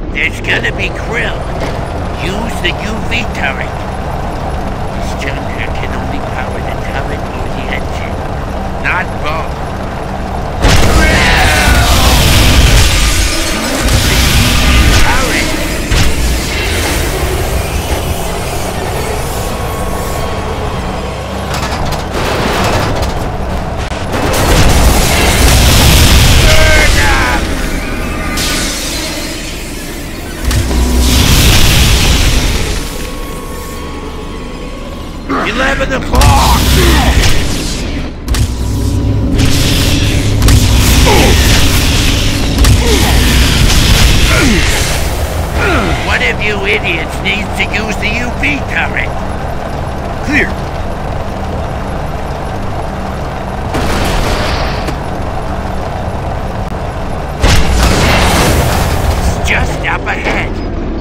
There's gonna be Krill. Use the UV turret. This junker can only power the turret or the engine, not both. The clock! One of you idiots needs to use the UV turret. Clear. It's just up ahead.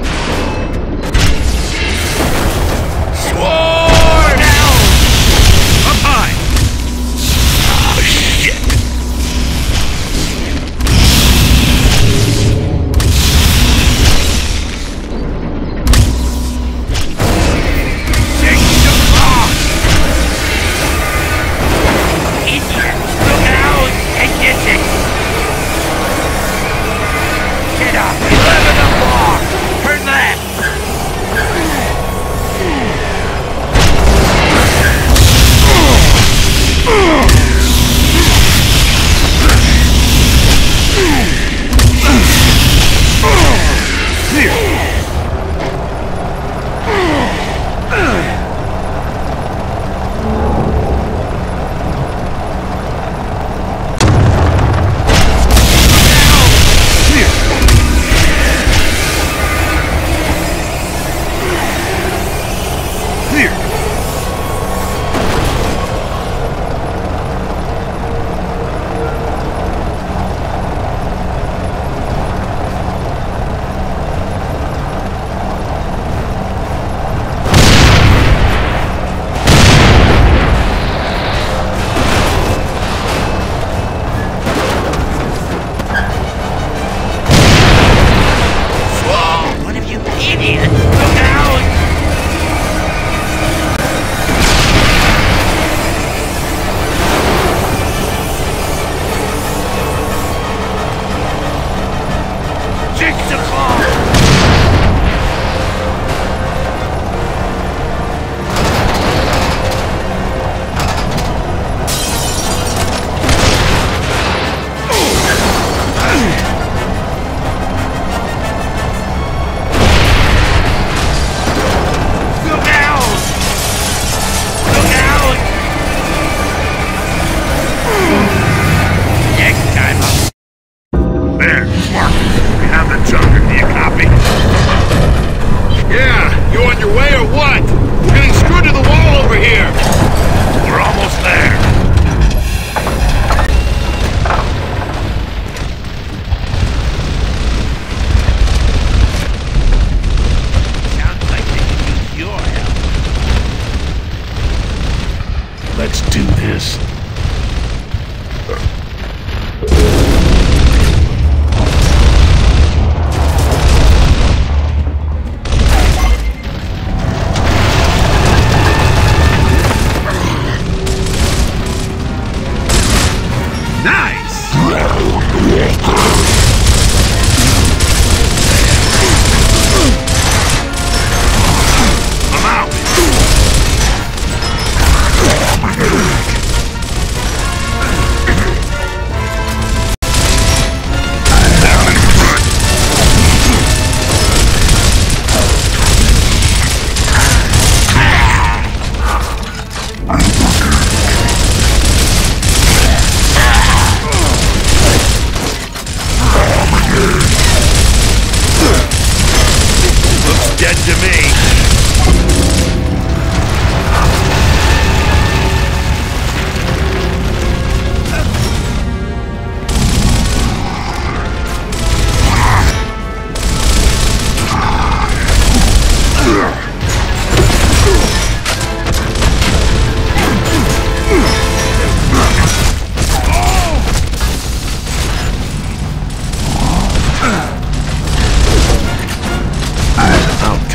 Let's do this.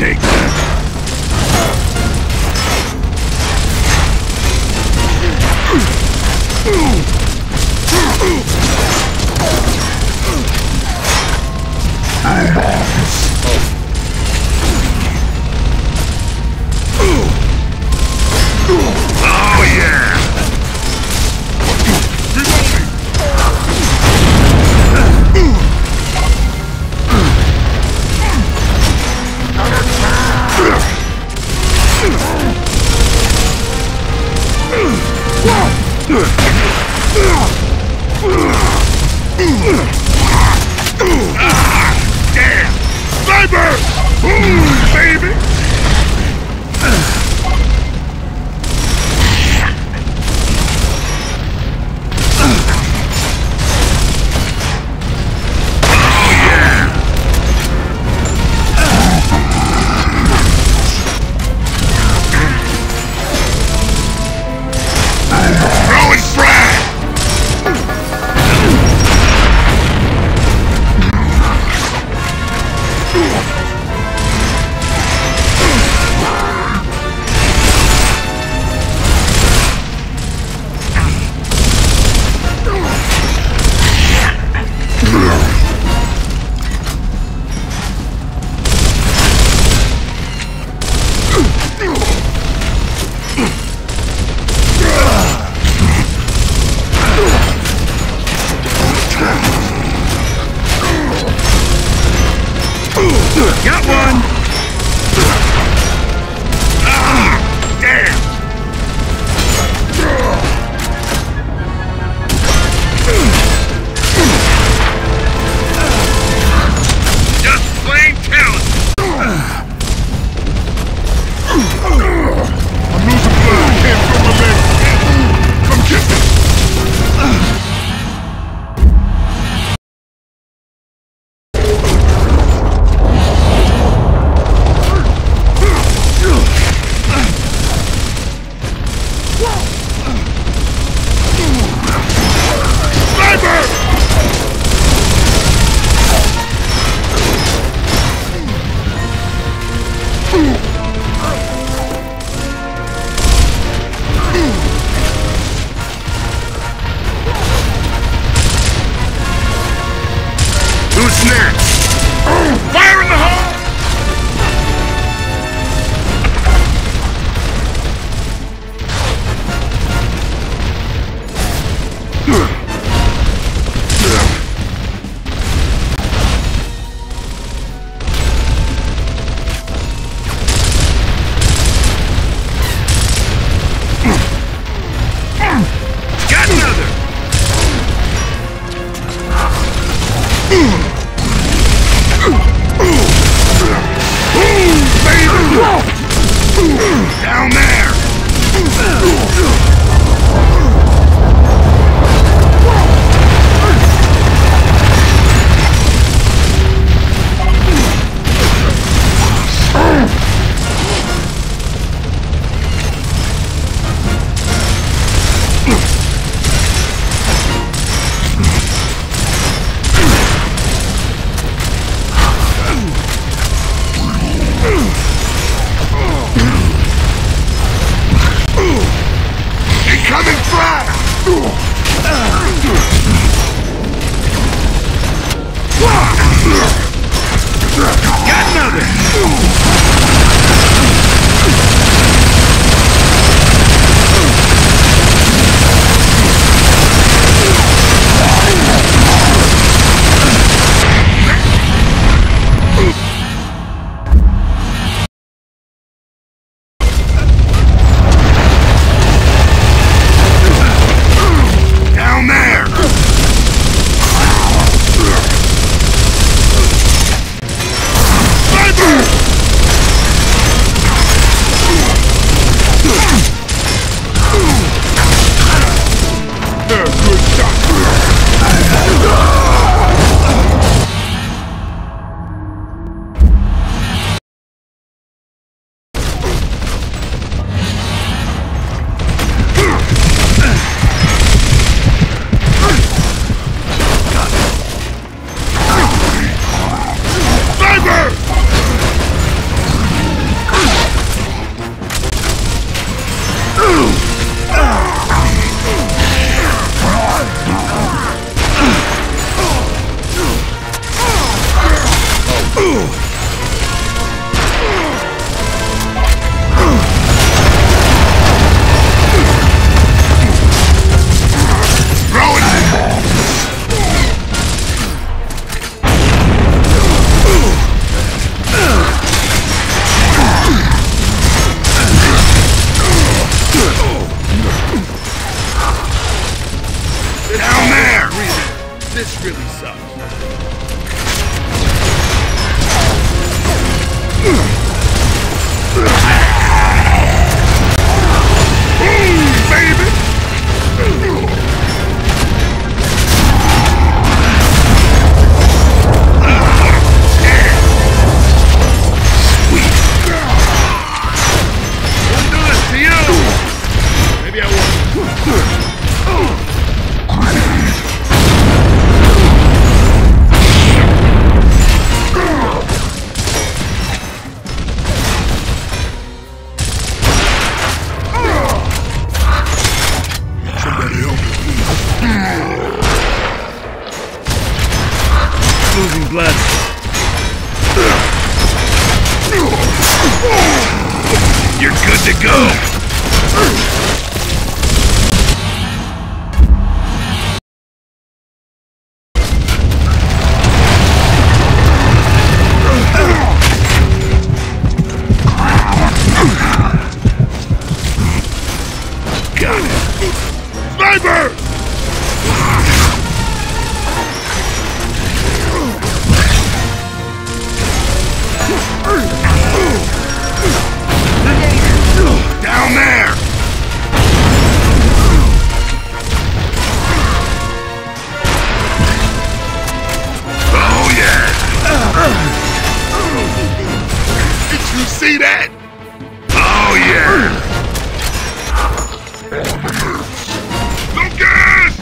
take that. Oh yeah! Damn! Sniper! Ooh, baby! Throwing frag! Got one! Ah, damn! Just plain talent! I'm losing blood. I can't feel my legs. Come get me! Who's next? Fire in the hole! Got another! losing blood. You're good to go. Got it. Sniper! Down there! Oh yeah! Did you see that? Oh yeah! Lucas!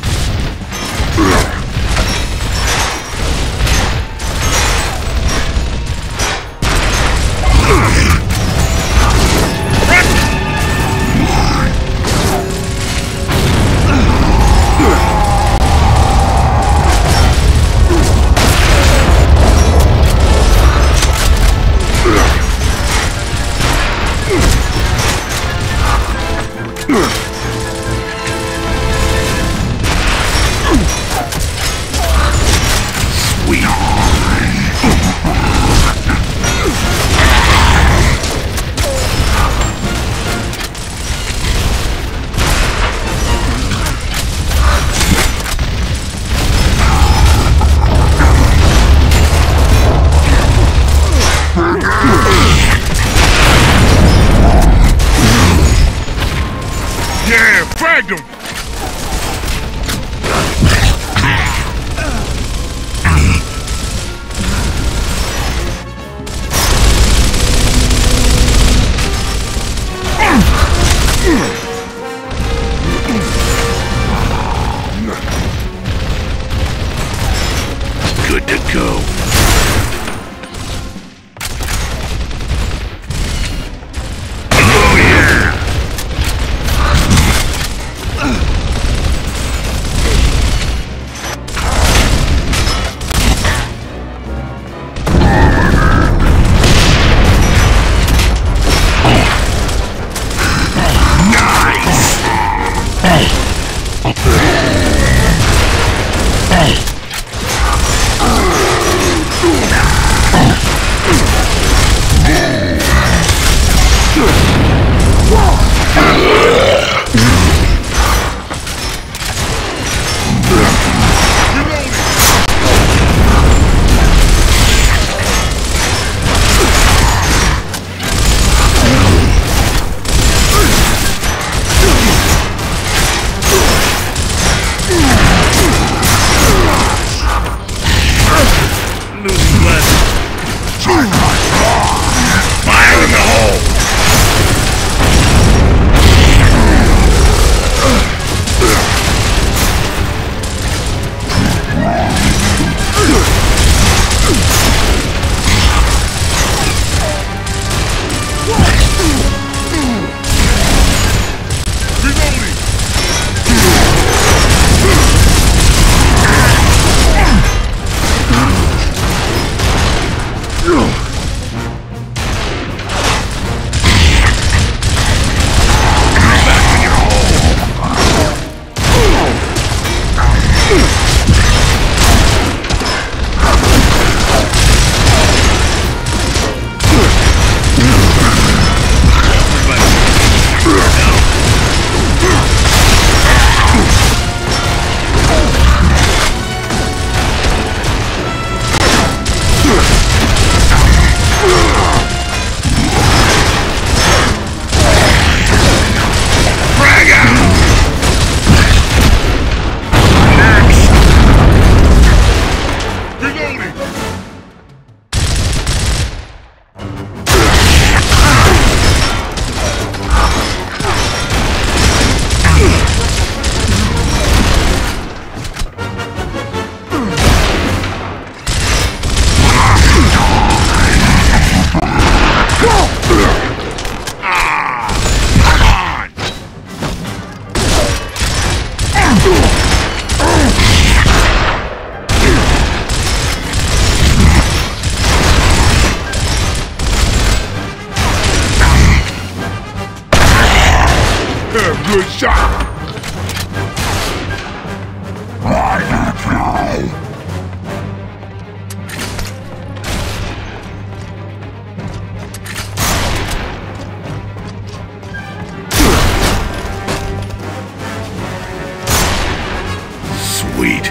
you a shot. Sweet.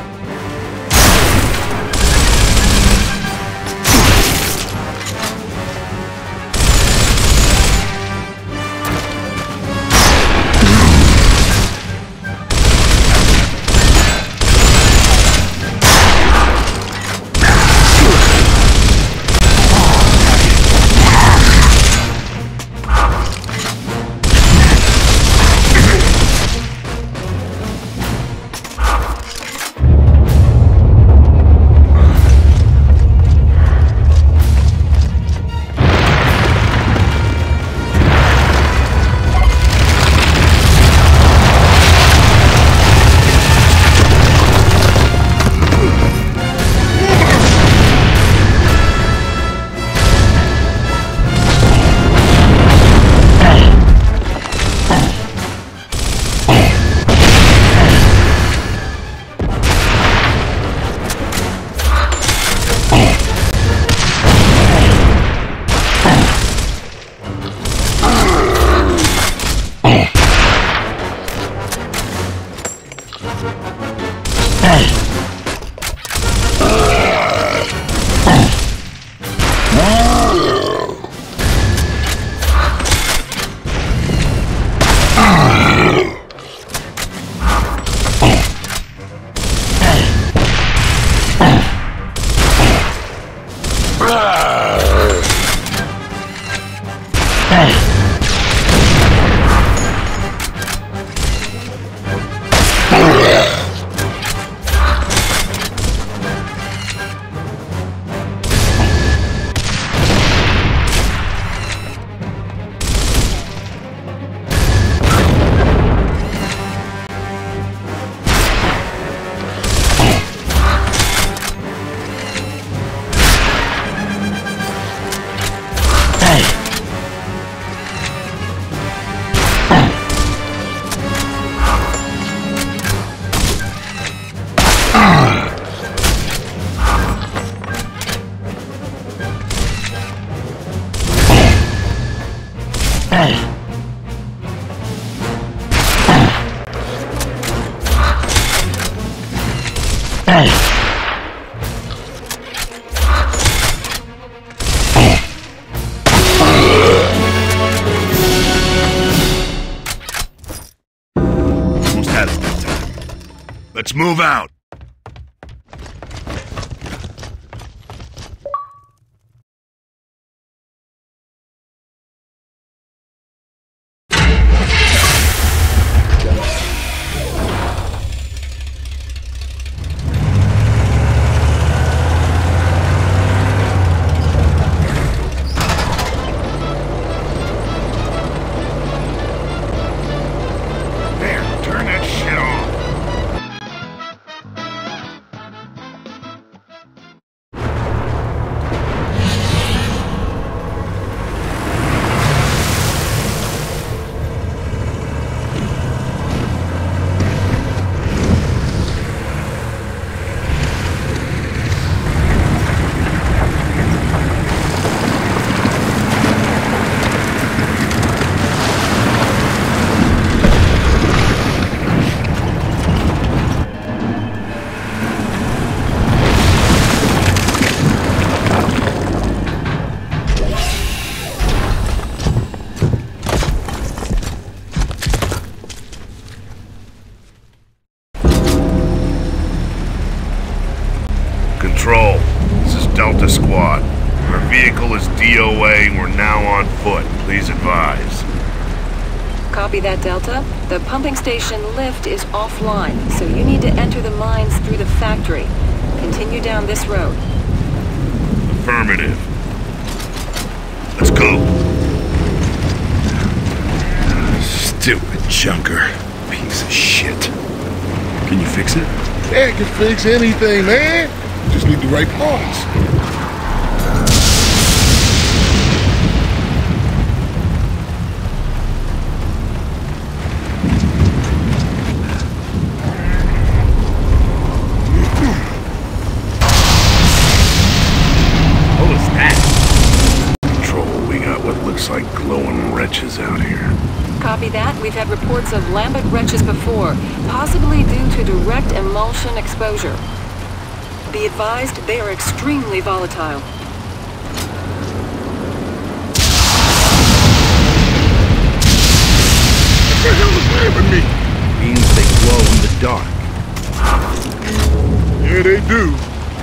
Almost had it that time. Let's move out. Control, this is Delta Squad. Our vehicle is DOA and we're now on foot. Please advise. Copy that, Delta. The pumping station lift is offline, so you need to enter the mines through the factory. Continue down this road. Affirmative. Let's go. Stupid junker. Piece of shit. Can you fix it? Yeah, can fix anything, man. Just need the right parts. Looks like glowing wretches out here. Copy that. We've had reports of lambent wretches before, possibly due to direct emulsion exposure. Be advised, they are extremely volatile. What the hell is lamping me? Means they glow in the dark. Yeah, they do.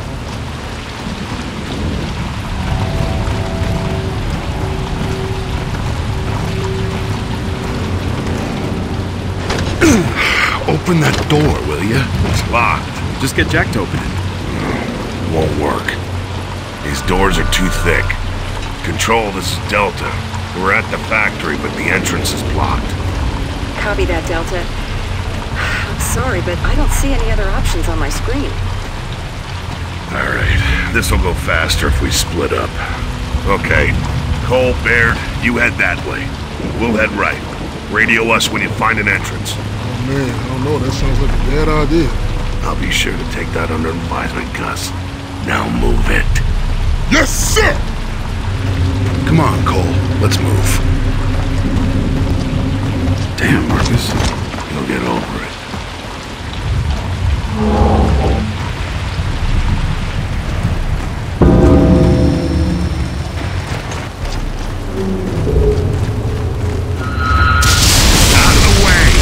Open that door, will ya? It's locked. Just get Jack to open it. Won't work. These doors are too thick. Control, this is Delta. We're at the factory, but the entrance is blocked. Copy that, Delta. I'm sorry, but I don't see any other options on my screen. Alright, this'll go faster if we split up. Okay, Cole, Baird, you head that way. We'll head right. Radio us when you find an entrance. Oh man, I don't know, that sounds like a bad idea. I'll be sure to take that under advisement, Gus. Now move it. Yes, sir! Come on, Cole. Let's move. Damn, Marcus. You'll get over it. Out of the way!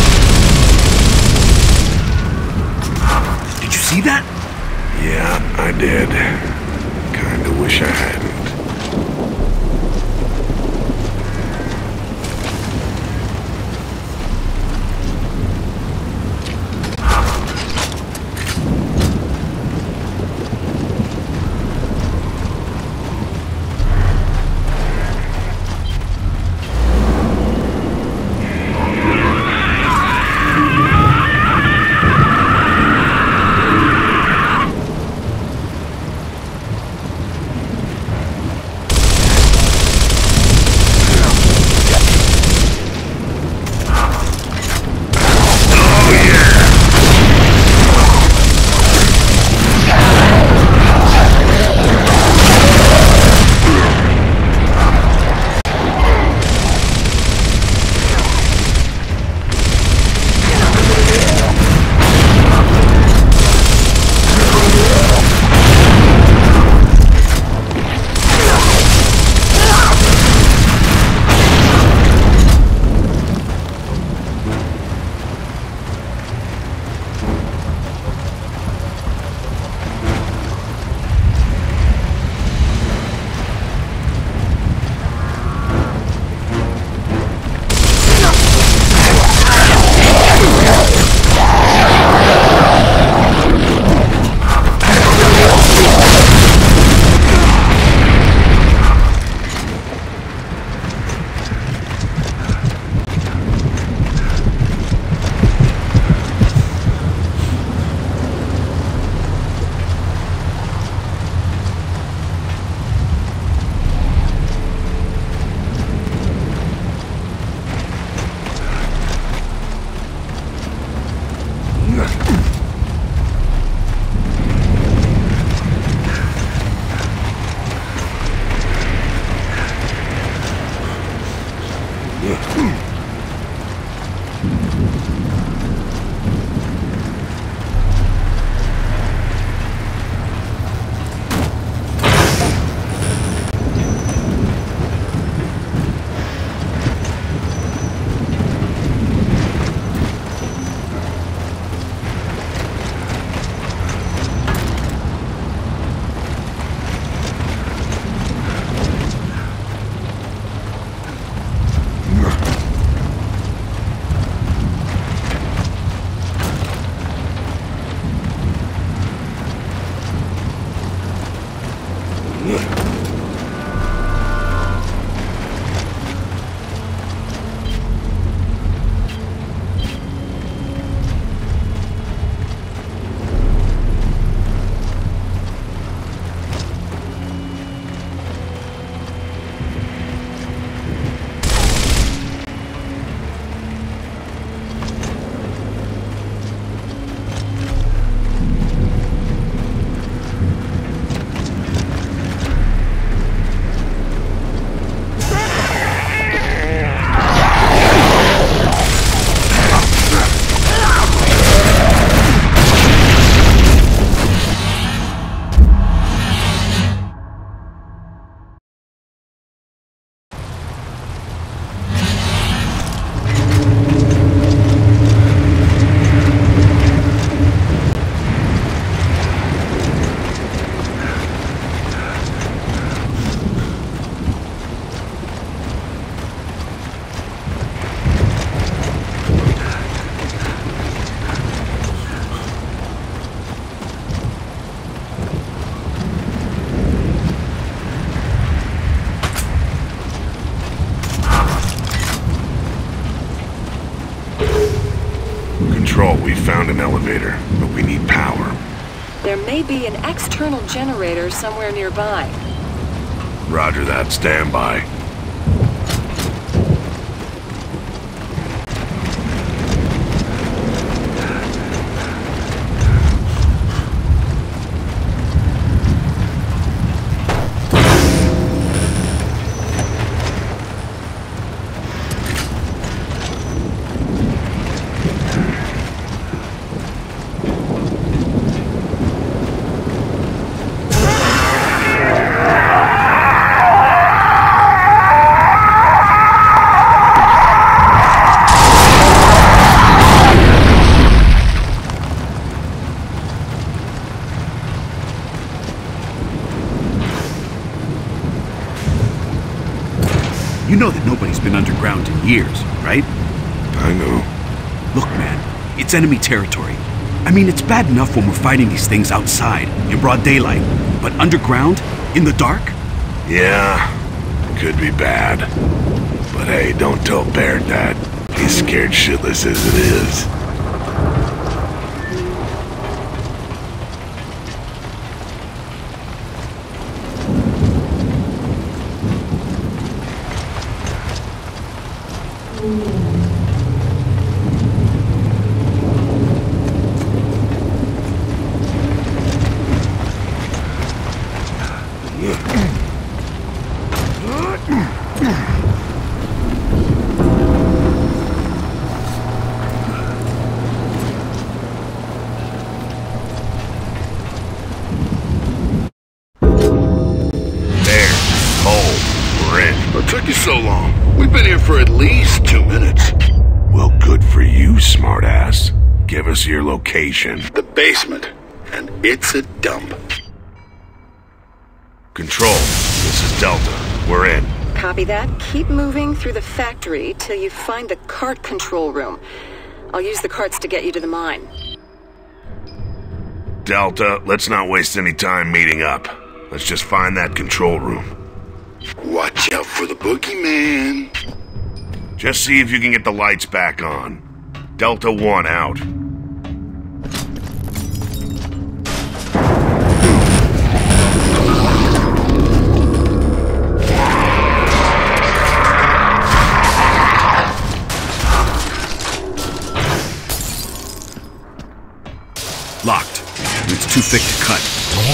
Did you see that? Yeah, I did. Kinda wish I hadn't. We found an elevator, but we need power. There may be an external generator somewhere nearby. Roger that. Stand by. You know that nobody's been underground in years, right? I know. Look, man, it's enemy territory. I mean, it's bad enough when we're fighting these things outside, in broad daylight. But underground? In the dark? Yeah, could be bad. But hey, don't tell Baird that. He's scared shitless as it is. Took you so long. We've been here for at least 2 minutes. Well, good for you, smartass. Give us your location. The basement. And it's a dump. Control, this is Delta. We're in. Copy that. Keep moving through the factory till you find the cart control room. I'll use the carts to get you to the mine. Delta, let's not waste any time meeting up. Let's just find that control room. Watch out for the boogeyman. Just see if you can get the lights back on. Delta 1 out. Locked. It's too thick to cut.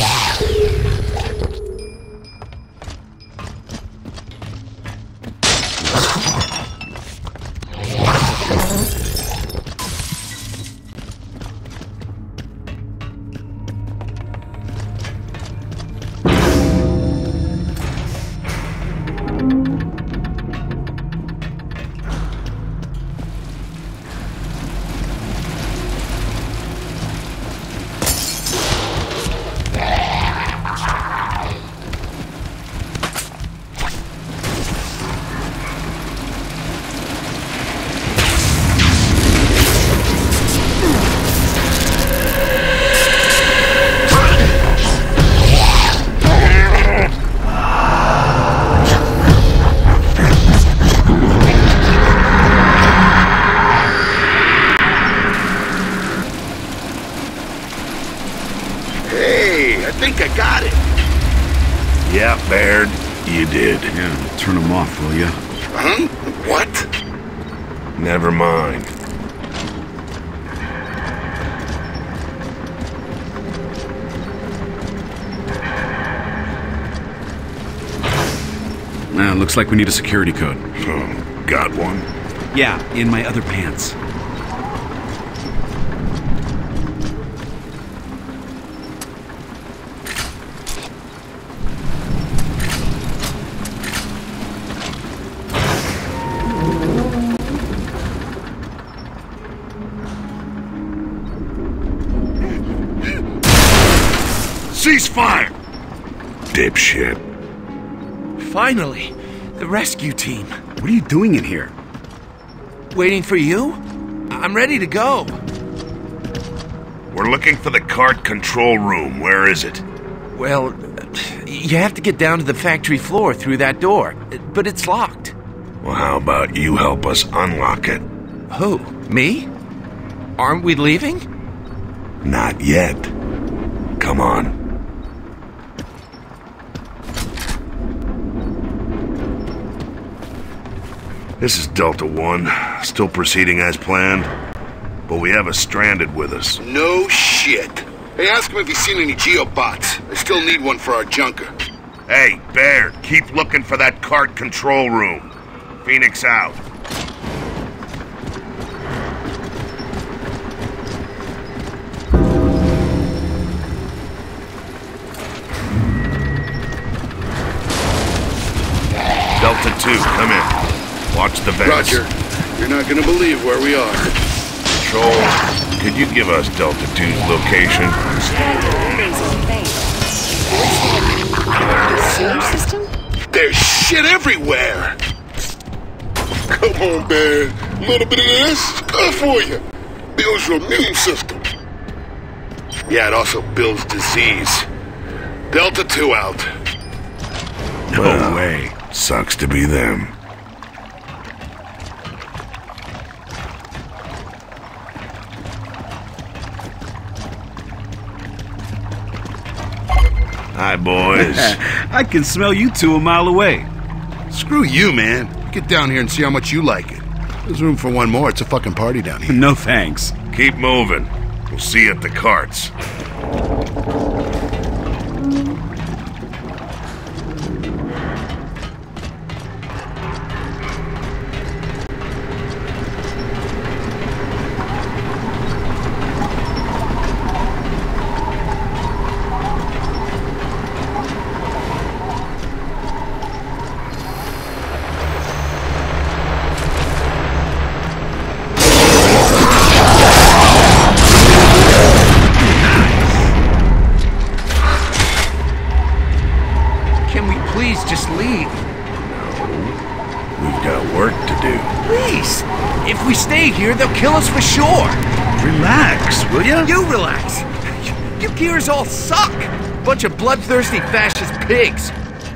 I got it. Yeah, Baird, you did. Yeah, turn them off, will ya? Huh? What? Never mind. Looks like we need a security code. Oh, got one? Yeah, in my other pants. Ceasefire! Dipshit. Finally, the rescue team. What are you doing in here? Waiting for you? I'm ready to go. We're looking for the cart control room. Where is it? Well, you have to get down to the factory floor through that door, but it's locked. Well, how about you help us unlock it? Who? Me? Aren't we leaving? Not yet. Come on. This is Delta One, still proceeding as planned, but we have a stranded with us. No shit. Hey, ask him if he's seen any geobots. I still need one for our junker. Hey, Baird, keep looking for that cart control room. Phoenix out. Delta 2, come in. Watch the vents. Roger. You're not gonna believe where we are. Control, could you give us Delta 2's location? Readings on Fate. Sewer system? There's shit everywhere! Come on, man. A little bit of this, good for you. Builds your immune system. Yeah, it also builds disease. Delta 2 out. No way. Sucks to be them. Hi, boys. I can smell you two a mile away. Screw you, man. Get down here and see how much you like it. There's room for one more. It's a fucking party down here. No thanks. Keep moving. We'll see you at the carts. Just leave. We've got work to do. Please. If we stay here, they'll kill us for sure. Relax, will ya? You relax. You gears all suck. Bunch of bloodthirsty fascist pigs.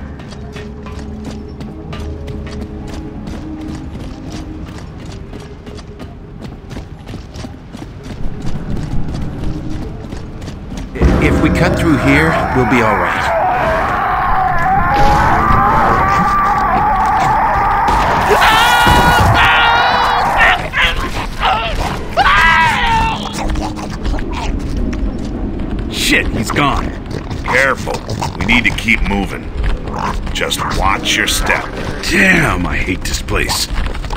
If we cut through here, we'll be all right. Shit, he's gone. Careful. We need to keep moving. Just watch your step. Damn, I hate this place.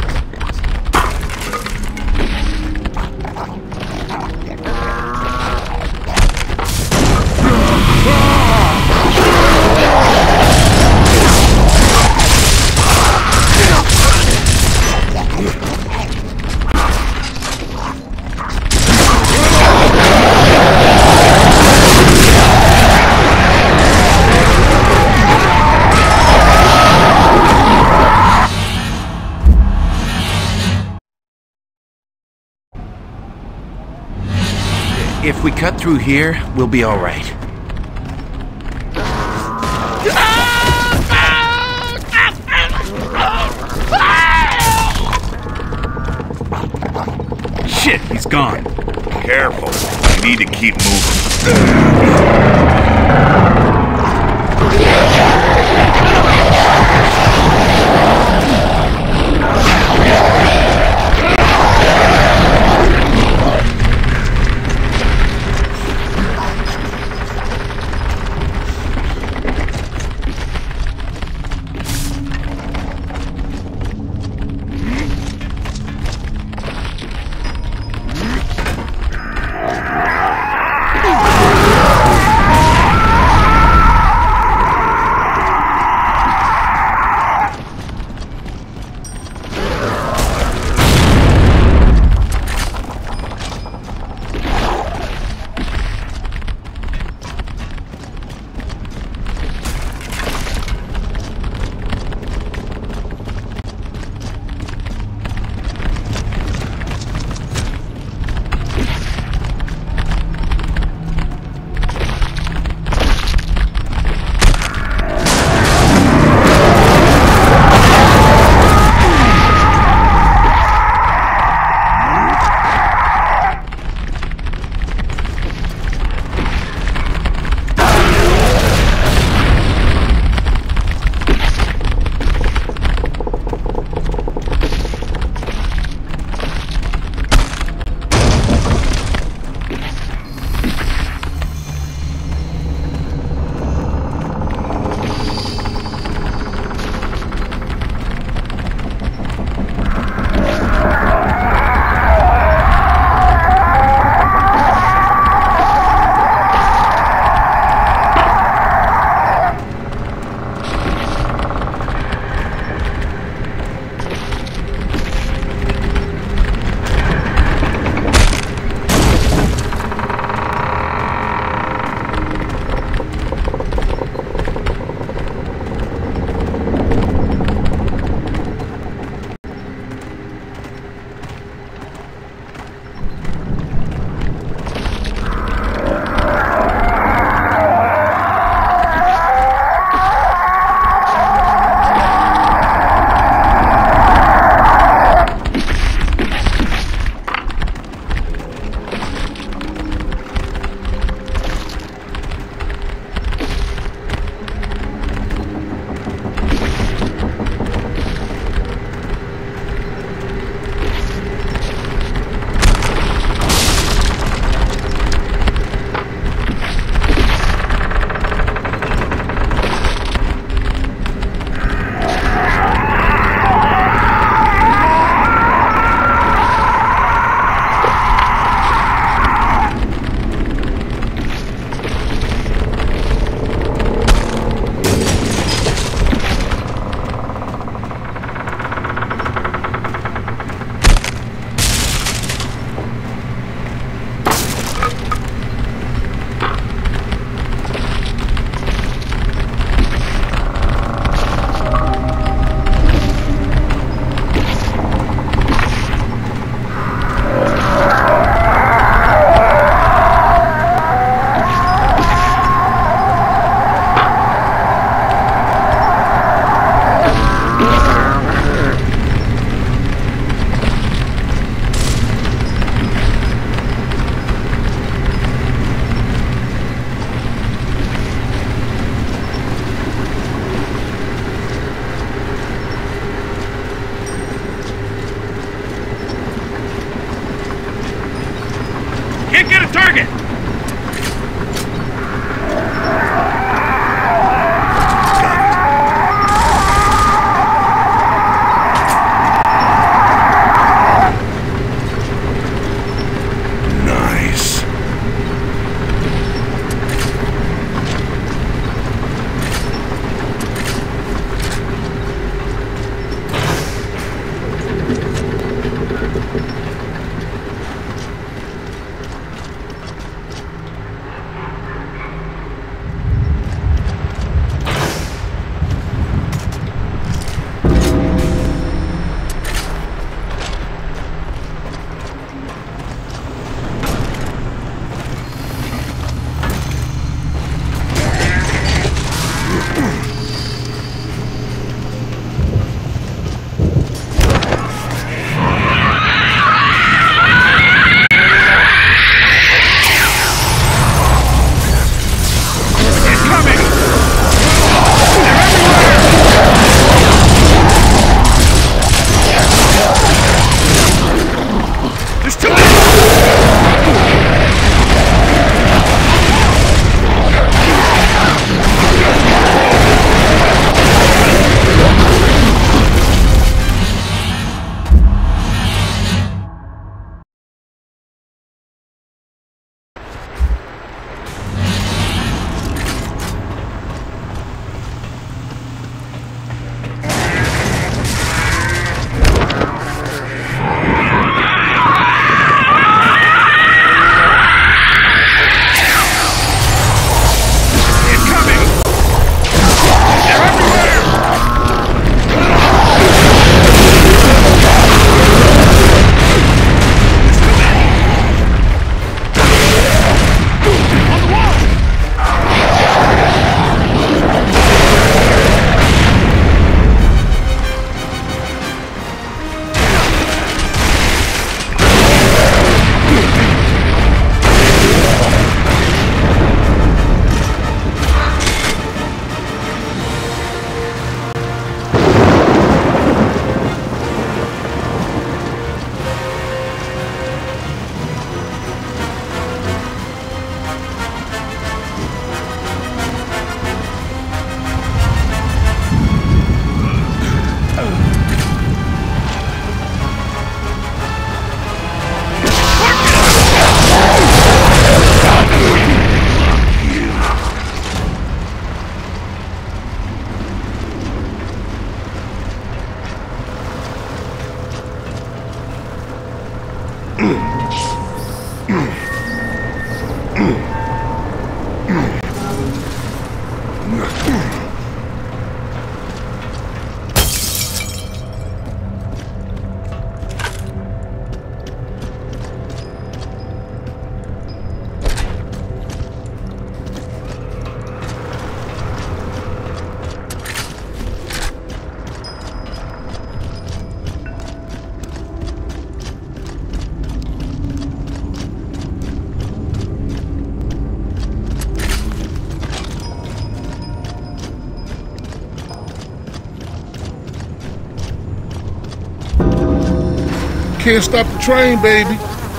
If we cut through here, we'll be all right. Shit, he's gone. Careful. We need to keep moving. can't stop the train, baby.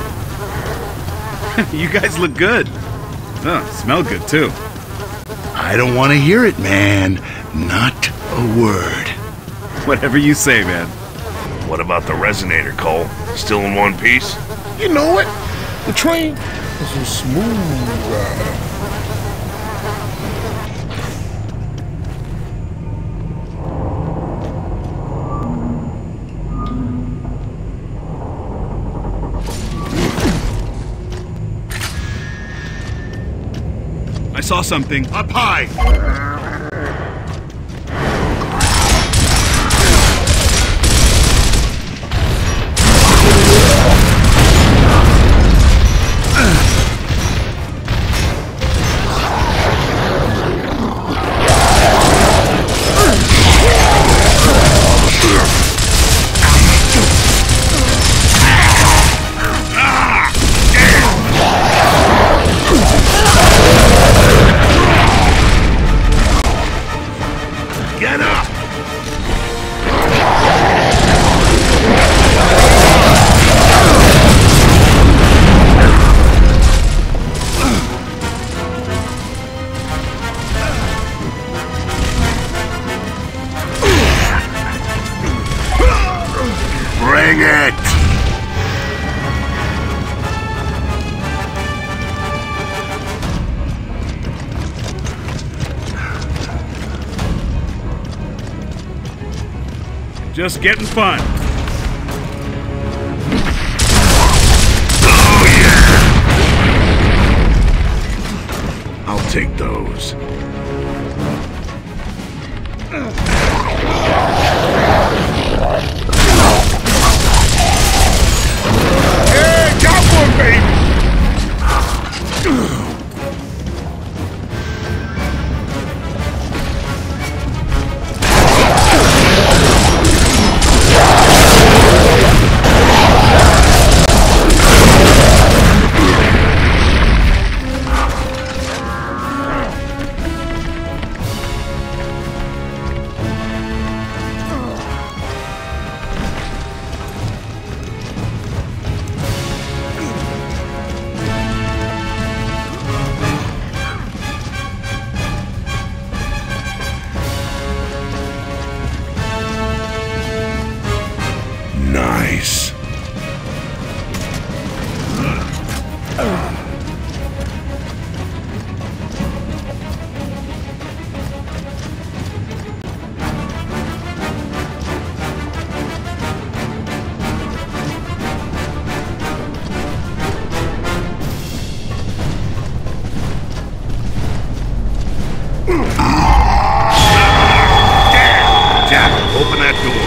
You guys look good. Oh, smell good, too. I don't want to hear it, man. Not a word. Whatever you say, man. What about the resonator, Cole? Still in one piece? You know what? The train is a smooth ride. I saw something. Up high! Get up! Bring it! Just getting fun. Oh, yeah! I'll take those. Hey, got one, baby! Nice. Jack, open that door.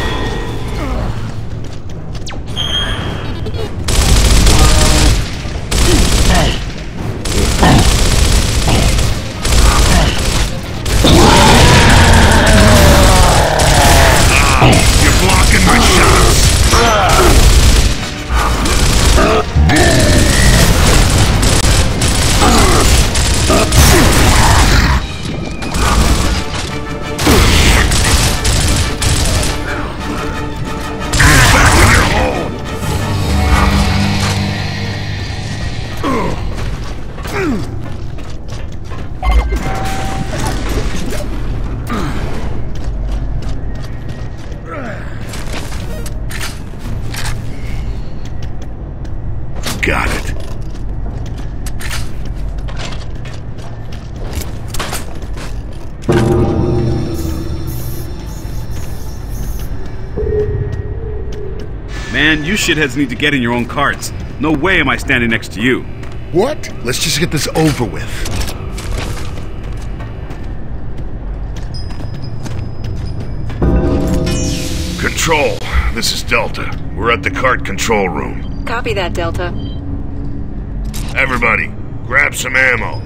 You're blocking my shots. Back in your hole. Got it. Man, you shitheads need to get in your own carts. No way am I standing next to you. What? Let's just get this over with. Control, this is Delta. We're at the cart control room. Copy that, Delta. Everybody, grab some ammo.